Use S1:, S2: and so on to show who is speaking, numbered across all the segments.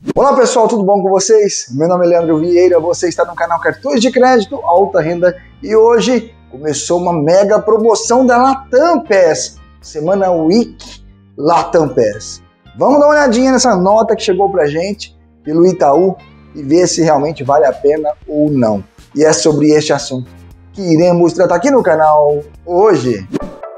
S1: Olá pessoal, tudo bom com vocês? Meu nome é Leandro Vieira, você está no canal Cartões de Crédito Alta Renda e hoje começou uma mega promoção da Latam PES, Semana Week Latam PES. Vamos dar uma olhadinha nessa nota que chegou pra gente pelo Itaú e ver se realmente vale a pena ou não. E é sobre este assunto que iremos tratar aqui no canal hoje.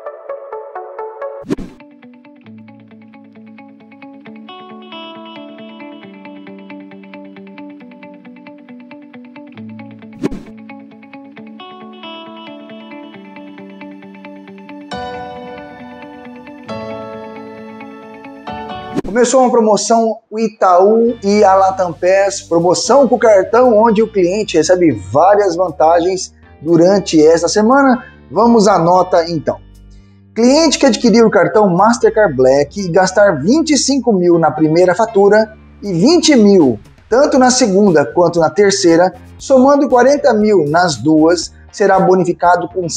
S1: Começou uma promoção, o Itaú e a Latam PES, promoção com o cartão onde o cliente recebe várias vantagens durante esta semana. Vamos à nota então. Cliente que adquirir o cartão Mastercard Black e gastar 25 mil na primeira fatura e 20 mil tanto na segunda quanto na terceira, somando 40 mil nas duas, será bonificado com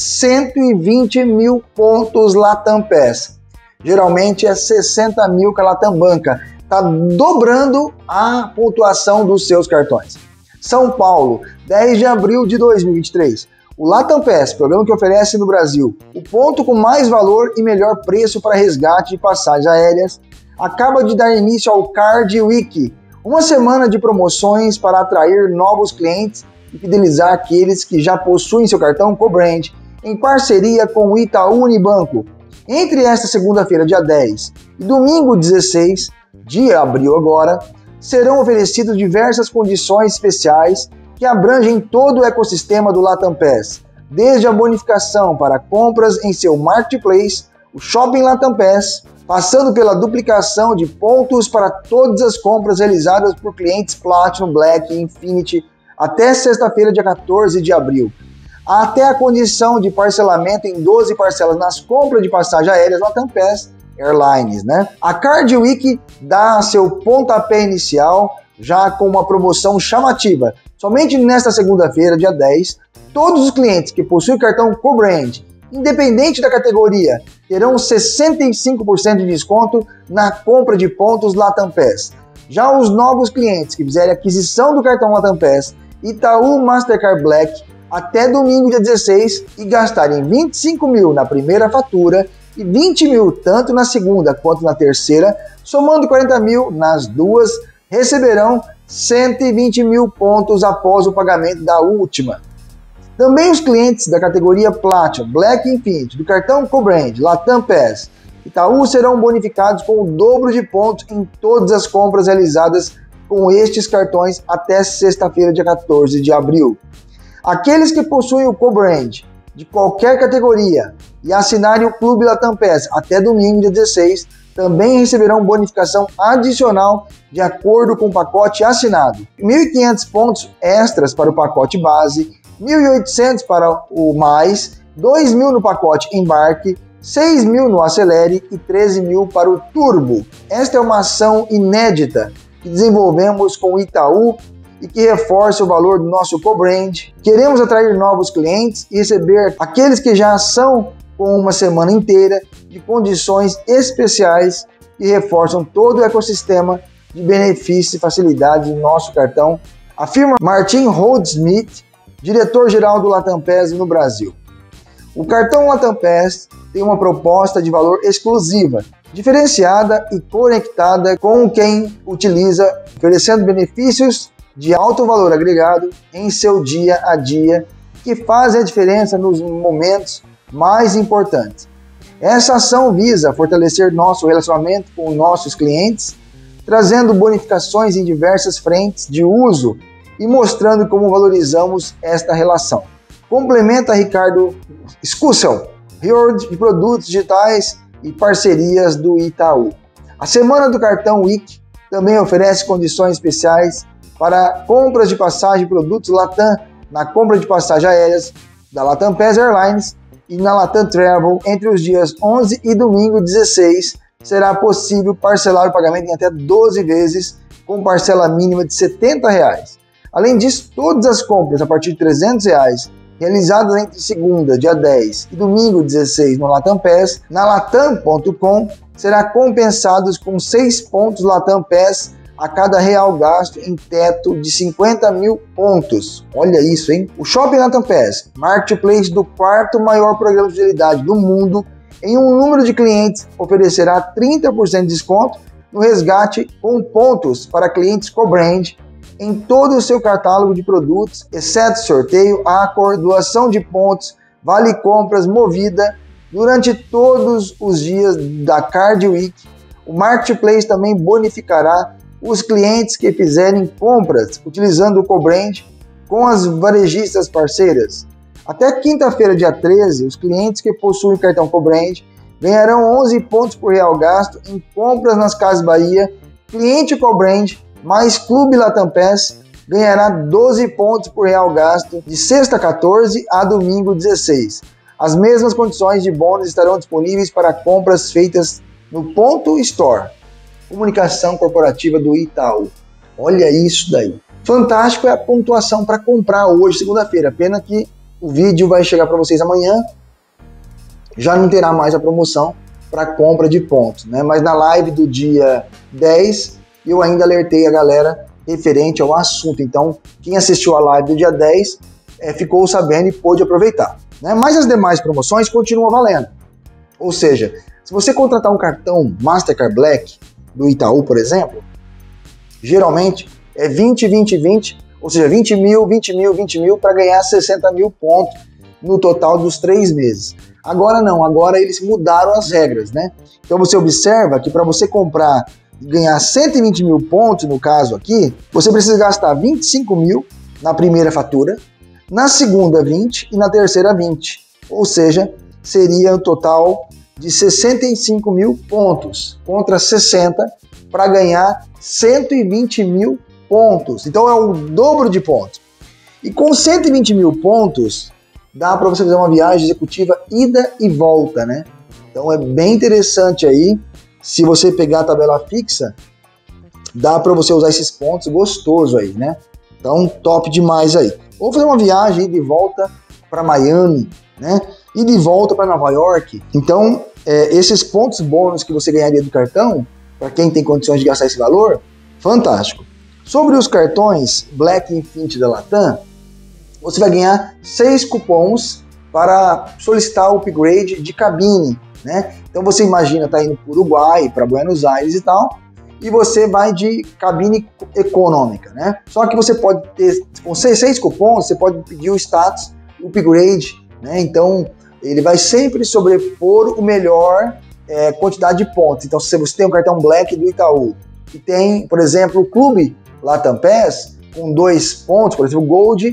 S1: 120 mil pontos Latam PES. Geralmente é 60 mil que a Latam banca, está dobrando a pontuação dos seus cartões. São Paulo, 10 de abril de 2023. O Latam PES, programa que oferece no Brasil o ponto com mais valor e melhor preço para resgate de passagens aéreas, acaba de dar início ao Card Week, uma semana de promoções para atrair novos clientes e fidelizar aqueles que já possuem seu cartão co-brand, em parceria com o Itaú Unibanco. Entre esta segunda-feira, dia 10, e domingo 16 de abril agora, serão oferecidas diversas condições especiais que abrangem todo o ecossistema do Latam PES, desde a bonificação para compras em seu marketplace, o Shopping Latam PES, passando pela duplicação de pontos para todas as compras realizadas por clientes Platinum, Black e Infinity até sexta-feira, dia 14 de abril. Até a condição de parcelamento em 12 parcelas nas compras de passagens aéreas Latam PES Airlines, A Card Week dá seu pontapé inicial já com uma promoção chamativa. Somente nesta segunda-feira, dia 10, todos os clientes que possuem cartão co-brand, independente da categoria, terão 65% de desconto na compra de pontos Latam PES. Já os novos clientes que fizerem aquisição do cartão Latam PES Itaú Mastercard Black até domingo, dia 16, e gastarem 25 mil na primeira fatura e 20 mil tanto na segunda quanto na terceira, somando 40 mil nas duas, receberão 120 mil pontos após o pagamento da última. Também os clientes da categoria Platinum, Black e Infinity do cartão co-brand Latam PES Itaú serão bonificados com o dobro de pontos em todas as compras realizadas com estes cartões até sexta-feira, dia 14 de abril. Aqueles que possuem o co-brand de qualquer categoria e assinarem o Clube Latam PES até domingo, dia 16, também receberão bonificação adicional de acordo com o pacote assinado. 1.500 pontos extras para o pacote base, 1.800 para o mais, 2.000 no pacote embarque, 6.000 no acelere e 13.000 para o turbo. Esta é uma ação inédita que desenvolvemos com o Itaú e que reforça o valor do nosso co-brand. Queremos atrair novos clientes e receber aqueles que já são com uma semana inteira de condições especiais que reforçam todo o ecossistema de benefícios e facilidades do nosso cartão, afirma Martin Holdsmith, diretor-geral do Latam PES no Brasil. O cartão Latam PES tem uma proposta de valor exclusiva, diferenciada e conectada com quem utiliza, oferecendo benefícios de alto valor agregado em seu dia a dia, que fazem a diferença nos momentos mais importantes. Essa ação visa fortalecer nosso relacionamento com nossos clientes, trazendo bonificações em diversas frentes de uso e mostrando como valorizamos esta relação. Complementa Ricardo Scussel, Reward de produtos digitais e parcerias do Itaú. A Semana do Cartão Week também oferece condições especiais para compras de passagem de produtos Latam na compra de passagens aéreas da Latam PES Airlines e na Latam Travel entre os dias 11 e domingo 16, será possível parcelar o pagamento em até 12 vezes com parcela mínima de R$ 70. Além disso, todas as compras a partir de R$ 300 realizadas entre segunda, dia 10 e domingo 16 no Latam PES, na latam.com, será compensados com 6 pontos Latam PES a cada real gasto em teto de 50 mil pontos. Olha isso, hein? O Shopping Latam Pass, marketplace do quarto maior programa de fidelidade do mundo, em um número de clientes, oferecerá 30% de desconto no resgate com pontos para clientes co-brand em todo o seu catálogo de produtos, exceto sorteio, Accor, doação de pontos, vale compras, Movida, durante todos os dias da Card Week. O Marketplace também bonificará os clientes que fizerem compras utilizando o co-brand com as varejistas parceiras. Até quinta-feira, dia 13, os clientes que possuem cartão co-brand ganharão 11 pontos por real gasto em compras nas Casas Bahia. Cliente co-brand mais Clube Latam Pass ganhará 12 pontos por real gasto de sexta 14 a domingo 16. As mesmas condições de bônus estarão disponíveis para compras feitas no Ponto Store. Comunicação corporativa do Itaú. Olha isso daí. Fantástico é a pontuação para comprar hoje, segunda-feira. Pena que o vídeo vai chegar para vocês amanhã. Já não terá mais a promoção para compra de pontos, né? Mas na live do dia 10, eu ainda alertei a galera referente ao assunto. Então, quem assistiu a live do dia 10 ficou sabendo e pôde aproveitar, né? Mas as demais promoções continuam valendo. Ou seja, se você contratar um cartão Mastercard Black do Itaú, por exemplo, geralmente é 20, 20, 20, ou seja, 20 mil, 20 mil, 20 mil para ganhar 60 mil pontos no total dos 3 meses. Agora não, agora eles mudaram as regras, né? Então você observa que para você comprar e ganhar 120 mil pontos, no caso aqui, você precisa gastar 25 mil na primeira fatura, na segunda 20 e na terceira 20. Ou seja, seria um total de 65 mil pontos contra 60 para ganhar 120 mil pontos. Então é o dobro de pontos. E com 120 mil pontos, dá para você fazer uma viagem executiva ida e volta, né? Então é bem interessante aí. Se você pegar a tabela fixa, dá para você usar esses pontos gostoso aí, né? Então top demais aí. Ou fazer uma viagem ida e volta para Miami, né? E de volta para Nova York. Então esses pontos bônus que você ganharia do cartão, para quem tem condições de gastar esse valor, fantástico. Sobre os cartões Black Infinity da Latam, você vai ganhar 6 cupons para solicitar o upgrade de cabine, né? Então você imagina, tá indo para o Uruguai, para Buenos Aires e tal, e você vai de cabine econômica, né? Só que você pode ter, com 6 cupons, você pode pedir o status upgrade, né? Então ele vai sempre sobrepor o melhor quantidade de pontos. Então se você tem um cartão Black do Itaú e tem, por exemplo, o Clube Latam Pass com 2 pontos, por exemplo, o Gold,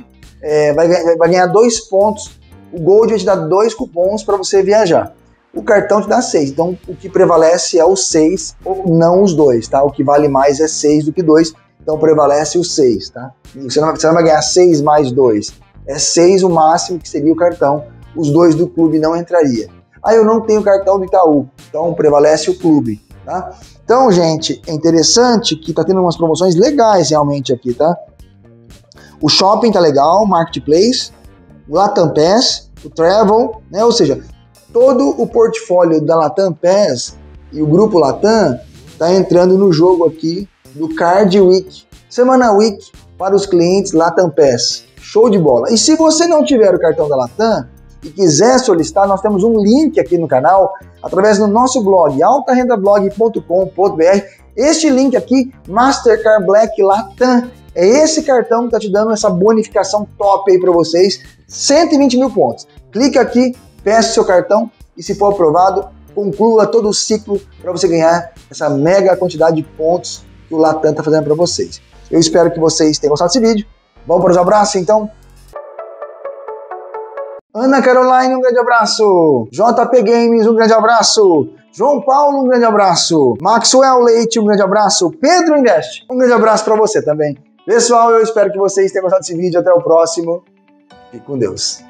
S1: vai ganhar 2 pontos. O Gold vai te dar 2 cupons para você viajar. O cartão te dá 6. Então, o que prevalece é o 6, ou não os 2, tá? O que vale mais é 6 do que 2. Então, prevalece o 6, tá? E você não vai ganhar 6 mais 2. É 6 o máximo que seria o cartão. Os 2 do clube não entraria. Eu não tenho cartão do Itaú. Então, prevalece o clube, tá? Então, gente, é interessante que tá tendo umas promoções legais realmente aqui, tá? O shopping tá legal, o Marketplace, o Latam Pass, o Travel, né? Ou seja, todo o portfólio da Latam Pass e o Grupo Latam tá entrando no jogo aqui do Card Week, Semana Week para os clientes Latam Pass. Show de bola! E se você não tiver o cartão da Latam e quiser solicitar, nós temos um link aqui no canal, através do nosso blog, altarendablog.com.br. Este link aqui, Mastercard Black Latam, é esse cartão que está te dando essa bonificação top aí para vocês, 120 mil pontos. Clica aqui, peça o seu cartão e, se for aprovado, conclua todo o ciclo para você ganhar essa mega quantidade de pontos que o Latam está fazendo para vocês. Eu espero que vocês tenham gostado desse vídeo. Vamos para os abraços, então? Ana Caroline, um grande abraço. JP Games, um grande abraço. João Paulo, um grande abraço. Maxwell Leite, um grande abraço. Pedro Invest, um grande abraço para você também. Pessoal, eu espero que vocês tenham gostado desse vídeo. Até o próximo. Fique com Deus.